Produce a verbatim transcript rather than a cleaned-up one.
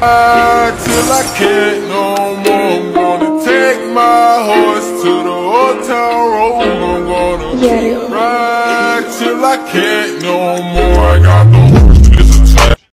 Till I can't no more. I'm gonna take my horse to the old town road. I'm gonna ride till I can't no more. I got the